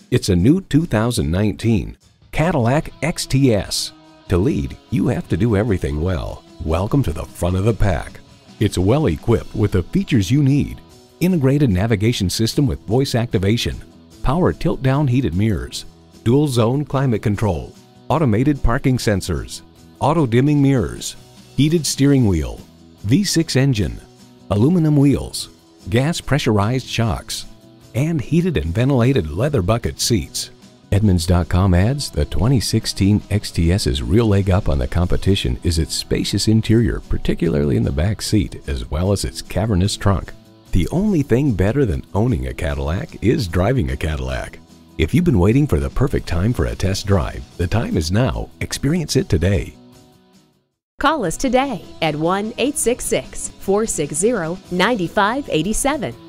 It's a new 2019 Cadillac XTS. To lead, you have to do everything well. Welcome to the front of the pack. It's well equipped with the features you need. Integrated navigation system with voice activation, power tilt-down heated mirrors, dual zone climate control, automated parking sensors, auto-dimming mirrors, heated steering wheel, V6 engine, aluminum wheels, gas pressurized shocks, and heated and ventilated leather bucket seats. Edmunds.com adds the 2016 XTS's real leg up on the competition is its spacious interior, particularly in the back seat, as well as its cavernous trunk. The only thing better than owning a Cadillac is driving a Cadillac. If you've been waiting for the perfect time for a test drive, the time is now. Experience it today. Call us today at 1-866-460-9587.